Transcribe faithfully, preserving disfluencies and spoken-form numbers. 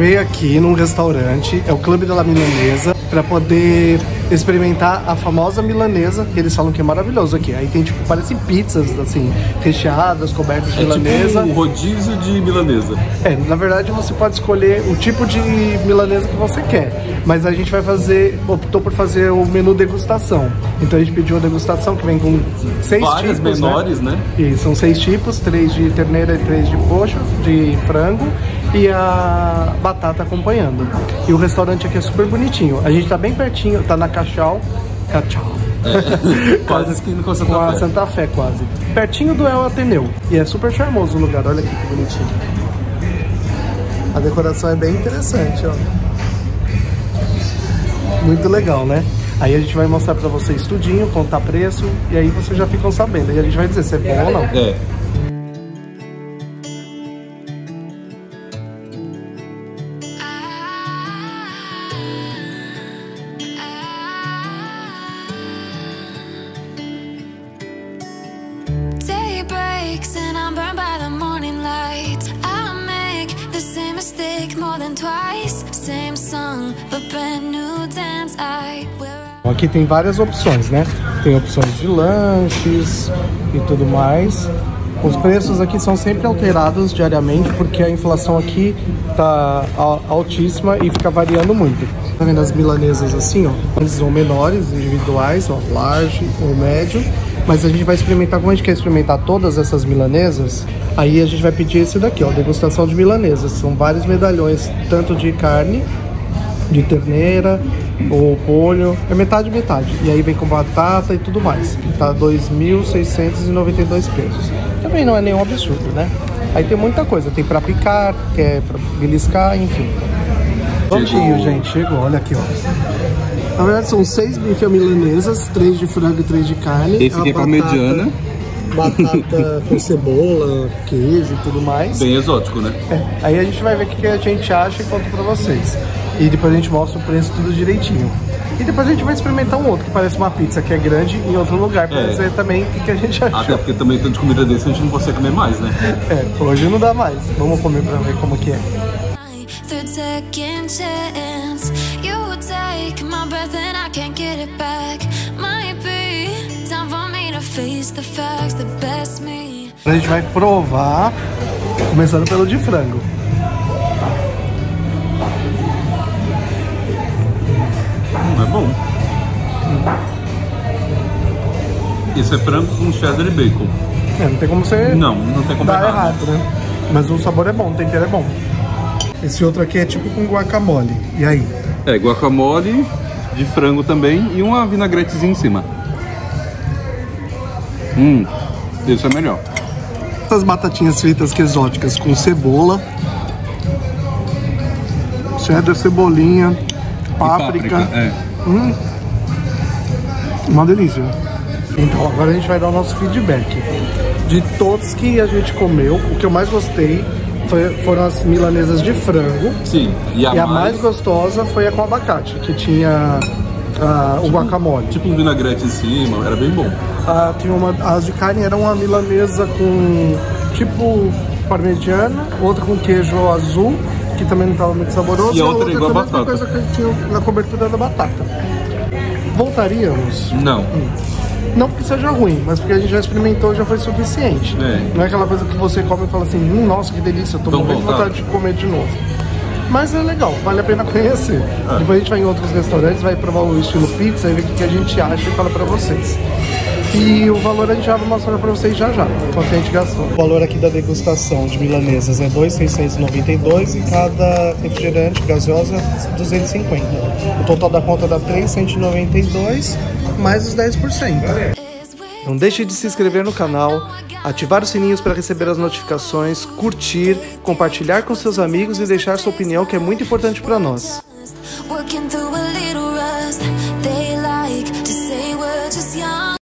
veio aqui num restaurante, é o Clube da Milanesa, pra poder experimentar a famosa milanesa, que eles falam que é maravilhoso aqui. Aí tem, tipo, parecem pizzas, assim, recheadas, cobertas de é milanesa. Tipo um rodízio de milanesa. É, na verdade você pode escolher o tipo de milanesa que você quer. Mas a gente vai fazer, optou por fazer o menu degustação. Então a gente pediu uma degustação que vem com seis Várias tipos, menores, né? né? E são seis tipos, três de ternera e três de pocho, de frango. E a batata acompanhando. E o restaurante aqui é super bonitinho. A gente tá bem pertinho, tá na Cachau. Cachau. É, quase esquina com a Santa com a Fé. Santa Fé, quase. Pertinho do El Ateneu. E é super charmoso o lugar, olha aqui que bonitinho. A decoração é bem interessante, ó. Muito legal, né? Aí a gente vai mostrar pra vocês tudinho, contar preço, e aí vocês já ficam sabendo. E a gente vai dizer se é bom ou não. É. And I'm burned by the morning light. I make the same mistake more than twice. Same song, but brand new dance. I will... Aqui tem várias opções, né? Tem opções de lanches e tudo mais. Os preços aqui são sempre alterados diariamente porque a inflação aqui tá altíssima e fica variando muito. Tá vendo as milanesas assim, ó? Eles são menores, individuais, ó, large ou médio. Mas a gente vai experimentar, como a gente quer experimentar todas essas milanesas, aí a gente vai pedir esse daqui, ó, degustação de milanesas. São vários medalhões, tanto de carne, de ternera ou polho, é metade metade. E aí vem com batata e tudo mais. Tá dois mil seiscentos e noventa e dois pesos. Também não é nenhum absurdo, né? Aí tem muita coisa, tem pra picar, que é pra beliscar, enfim. Prontinho, gente, chegou, olha aqui, ó. Na verdade são seis bifes milanesas, três de frango e três de carne. Esse aqui é pra mediana. Batata com cebola, queijo e tudo mais. Bem exótico, né? É. Aí a gente vai ver o que a gente acha e conta pra vocês. E depois a gente mostra o preço tudo direitinho. E depois a gente vai experimentar um outro que parece uma pizza, que é grande, em outro lugar, pra é. dizer também o que a gente achou. Até porque também tanto de comida desse a gente não consegue comer mais, né? É, hoje não dá mais. Vamos comer pra ver como que é. A gente vai provar, começando pelo de frango. Hum, é bom. Hum. Esse é frango com cheddar e bacon. É, não tem como você não, não tem como dar errado. errado, né? Mas o sabor é bom, o tempero é bom. Esse outro aqui é tipo com guacamole. E aí? É, guacamole de frango também e uma vinagretezinha em cima. Hum, esse é melhor. Essas batatinhas fritas que exóticas com cebola, cheddar, cebolinha, páprica. páprica é. Hum, uma delícia. Então agora a gente vai dar o nosso feedback. De todos que a gente comeu, o que eu mais gostei foi, foram as milanesas de frango. Sim. E a, e a mais... mais gostosa foi a com abacate, que tinha uh, o tipo, guacamole. Tipo um vinagrete em cima, era bem bom. Uh, tinha uma, as de carne eram uma milanesa com tipo parmegiana, outra com queijo azul, que também não estava muito saboroso. E a outra, outra igual a batata. Coisa que tinha na cobertura da batata. Voltaríamos? Não. Hum. Não porque seja ruim, mas porque a gente já experimentou, já foi suficiente. É. Não é aquela coisa que você come e fala assim, hum, nossa, que delícia, eu tô Então, morrendo de vontade de comer de novo. Mas é legal, vale a pena conhecer. É. Depois a gente vai em outros restaurantes, vai provar o estilo pizza e ver o que a gente acha e fala pra vocês. E o valor a gente já vai mostrar pra vocês já já, quanto a gente gastou. O valor aqui da degustação de milanesas é dois mil seiscentos e noventa e dois reais e cada refrigerante gaseosa duzentos e cinquenta. O total da conta dá três mil cento e noventa e dois reais mais os dez por cento. Não deixe de se inscrever no canal, ativar os sininhos para receber as notificações, curtir, compartilhar com seus amigos e deixar sua opinião, que é muito importante para nós.